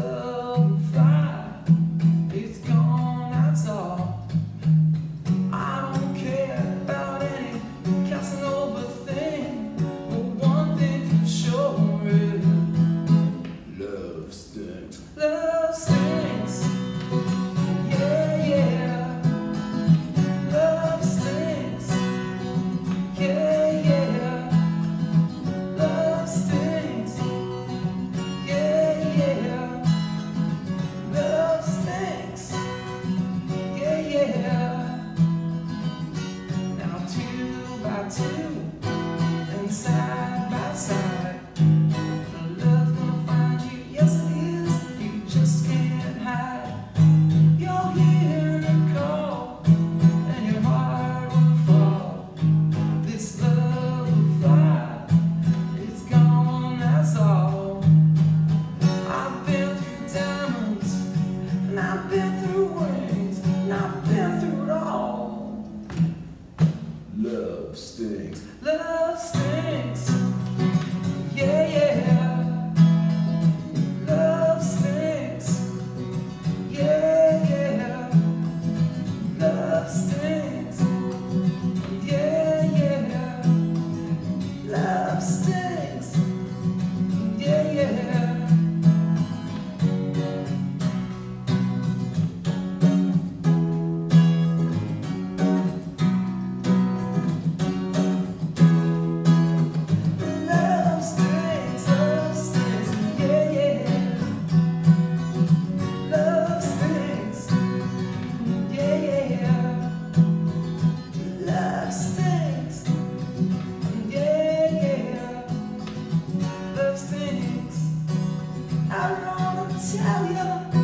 love will fly. It's gone, that's all. I don't care about any Casanova thing, but one thing for sure is love stinks. Love stinks. Yeah, yeah. Love stinks. Yeah, yeah. Love stinks. Yeah, yeah. Love stinks. Yeah, yeah. Now 2 by 2 and side by side, love's gonna find you. Yes, it is. You just can't hide. You'll hear it call, and your heart will fall. This love will fly. It's gone, that's all. I've been through diamonds, and I've been through rings, and I've been through it all. Love stinks. Love stinks. Yeah, yeah. Love stinks. Yeah, yeah. Love stinks. Yeah, yeah. Love stinks. Yeah, yeah. Love stinks, yeah, yeah. Love stinks, yeah, yeah. Love stinks, yeah, yeah. Love stinks. I wanna tell you.